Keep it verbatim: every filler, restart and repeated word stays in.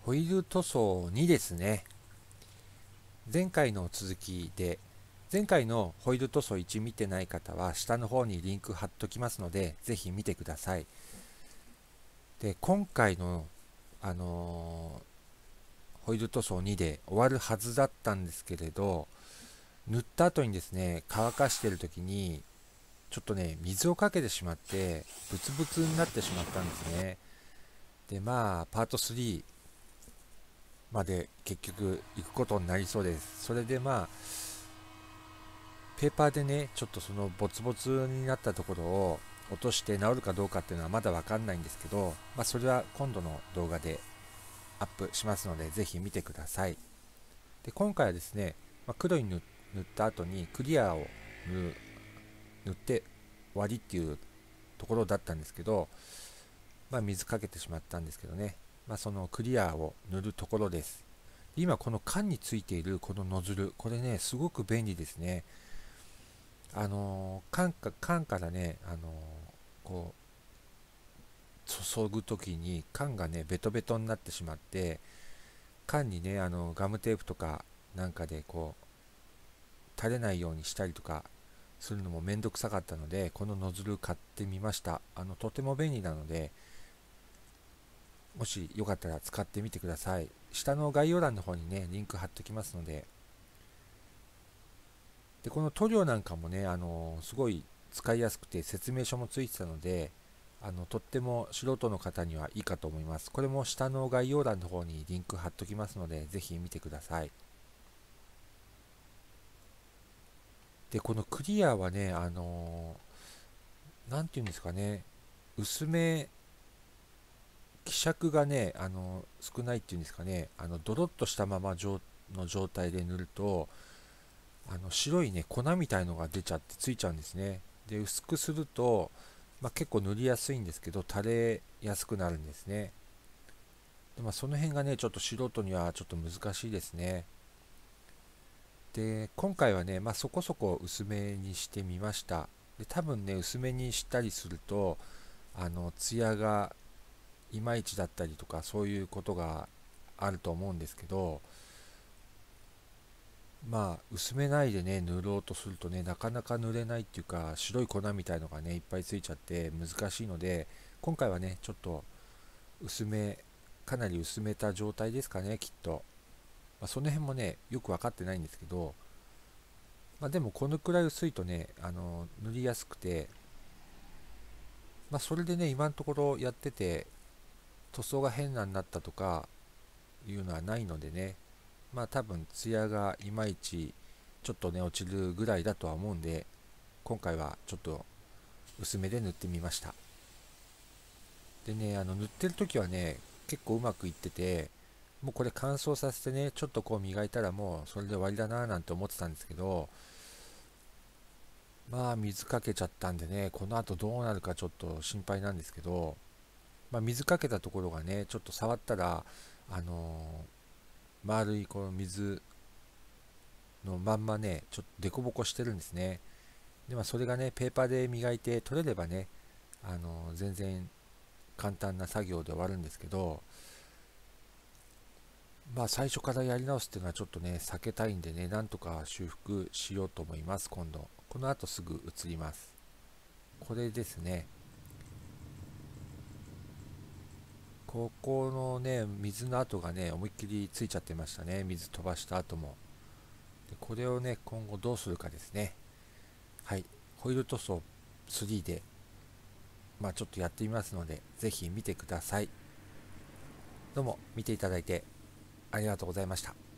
ホイール塗装にですね。前回の続きで、前回のホイール塗装いち見てない方は下の方にリンク貼っときますので、ぜひ見てください。で、今回の、あのーホイール塗装にで終わるはずだったんですけれど、塗った後にですね、乾かしてる時に、ちょっとね、水をかけてしまって、ブツブツになってしまったんですね。で、まあ、パートスリーまで結局行くことになりそうです。それでまあ、ペーパーでね、ちょっとそのボツボツになったところを落として治るかどうかっていうのはまだわかんないんですけど、まあ、それは今度の動画でアップしますので、ぜひ見てください。で、今回はですね、まあ、黒に塗った後にクリアを塗る塗って終わりっていうところだったんですけど、まあ、水かけてしまったんですけどね、まあ、そのクリアを塗るところです。今この缶についているこのノズル、これね、すごく便利ですね。あのー缶か、缶からね、あのーこう、注ぐときに缶がね、ベトベトになってしまって、缶にね、あの、ガムテープとかなんかでこう、垂れないようにしたりとかするのもめんどくさかったので、このノズル買ってみました。あの、とても便利なので、もしよかったら使ってみてください。下の概要欄の方にね、リンク貼っときますので。で、この塗料なんかもね、あのすごい使いやすくて説明書もついてたので、あのとっても素人の方にはいいかと思います。これも下の概要欄の方にリンク貼っときますので、ぜひ見てください。で、このクリアはね、あのなんていうんですかね、薄め、希釈がね、あの少ないっていうんですかね、あのドロッとしたままの状態で塗ると、あの白いね、粉みたいのが出ちゃってついちゃうんですね。で、薄くすると、まあ、結構塗りやすいんですけど、垂れやすくなるんですね。で、まあ、その辺がね、ちょっと素人にはちょっと難しいですね。で、今回はね、まあ、そこそこ薄めにしてみました。で、多分ね、薄めにしたりすると、あの、ツヤがいまいちだったりとか、そういうことがあると思うんですけど、まあ、薄めないでね、塗ろうとするとね、なかなか塗れないっていうか、白い粉みたいのがね、いっぱいついちゃって難しいので、今回はね、ちょっと薄め、かなり薄めた状態ですかね、きっと。まあ、その辺もね、よく分かってないんですけど、まあ、でもこのくらい薄いとね、あの、塗りやすくて、まあ、それでね、今のところやってて、塗装が変なになったとかいうのはないのでね、まあ多分、ツヤがいまいち、ちょっとね、落ちるぐらいだとは思うんで、今回はちょっと薄めで塗ってみました。でね、あの塗ってる時はね、結構うまくいってて、もうこれ乾燥させてね、ちょっとこう磨いたらもうそれで終わりだなぁなんて思ってたんですけど、まあ水かけちゃったんでね、この後どうなるかちょっと心配なんですけど、まあ、水かけたところがね、ちょっと触ったら、あのー丸いこの水のまんまね、ちょっと凸凹してるんですね。で、まあ、それがね、ペーパーで磨いて取れればね、あのー全然簡単な作業で終わるんですけど、まあ最初からやり直すっていうのはちょっとね、避けたいんでね、なんとか修復しようと思います、今度。この後すぐ移ります。これですね。ここのね、水の跡がね、思いっきりついちゃってましたね。水飛ばした後も。で、これをね、今後どうするかですね。はい。ホイール塗装スリーで、まあちょっとやってみますので、ぜひ見てください。どうも見ていただいてありがとうございました。